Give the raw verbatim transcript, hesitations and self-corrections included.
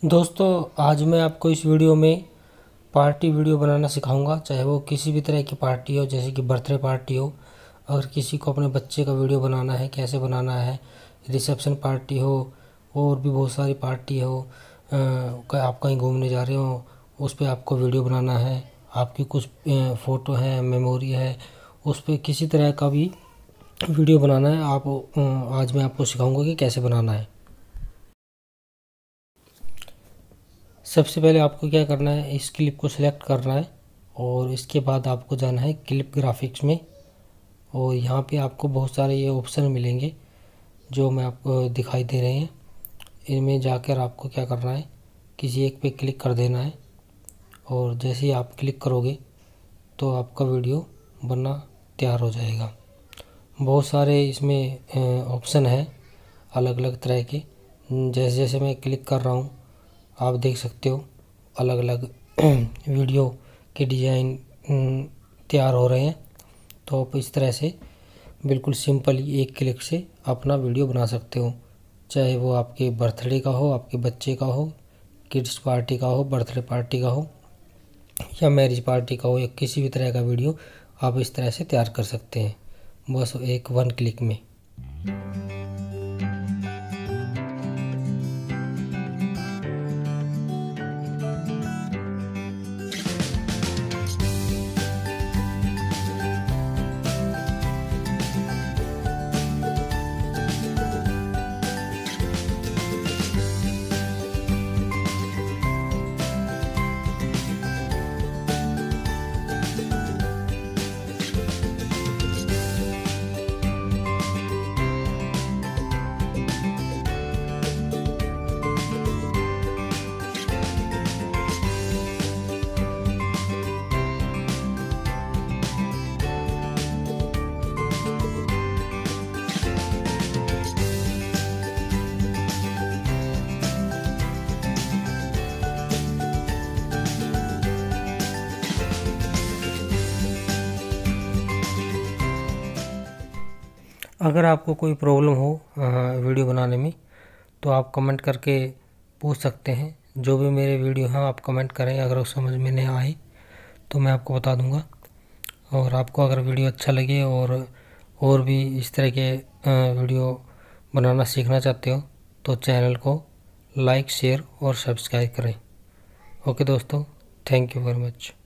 दोस्तों, आज मैं आपको इस वीडियो में पार्टी वीडियो बनाना सिखाऊंगा। चाहे वो किसी भी तरह की पार्टी हो, जैसे कि बर्थडे पार्टी हो, अगर किसी को अपने बच्चे का वीडियो बनाना है, कैसे बनाना है, रिसेप्शन पार्टी हो, और भी बहुत सारी पार्टी हो, अ, आप कहीं घूमने जा रहे हो, उस पर आपको वीडियो बनाना है, आपकी कुछ फ़ोटो है, मेमोरी है, उस पर किसी तरह का भी वीडियो बनाना है। आप अ, आज मैं आपको सिखाऊंगा कि कैसे बनाना है। सबसे पहले आपको क्या करना है, इस क्लिप को सिलेक्ट करना है और इसके बाद आपको जाना है क्लिप ग्राफिक्स में। और यहाँ पे आपको बहुत सारे ये ऑप्शन मिलेंगे जो मैं आपको दिखाई दे रहे हैं। इनमें जाकर आपको क्या करना है, किसी एक पे क्लिक कर देना है और जैसे ही आप क्लिक करोगे तो आपका वीडियो बनना तैयार हो जाएगा। बहुत सारे इसमें ऑप्शन हैं अलग अलग तरह के। जैसे जैसे मैं क्लिक कर रहा हूँ आप देख सकते हो अलग अलग वीडियो के डिज़ाइन तैयार हो रहे हैं। तो आप इस तरह से बिल्कुल सिंपल एक क्लिक से अपना वीडियो बना सकते हो। चाहे वो आपके बर्थडे का हो, आपके बच्चे का हो, किड्स पार्टी का हो, बर्थडे पार्टी का हो, या मैरिज पार्टी का हो, या किसी भी तरह का वीडियो आप इस तरह से तैयार कर सकते हैं, बस एक वन क्लिक में। अगर आपको कोई प्रॉब्लम हो वीडियो बनाने में तो आप कमेंट करके पूछ सकते हैं। जो भी मेरे वीडियो हैं आप कमेंट करें, अगर वो समझ में नहीं आए तो मैं आपको बता दूंगा। और आपको अगर वीडियो अच्छा लगे और और भी इस तरह के वीडियो बनाना सीखना चाहते हो तो चैनल को लाइक, शेयर और सब्सक्राइब करें। ओके दोस्तों, थैंक यू वेरी मच।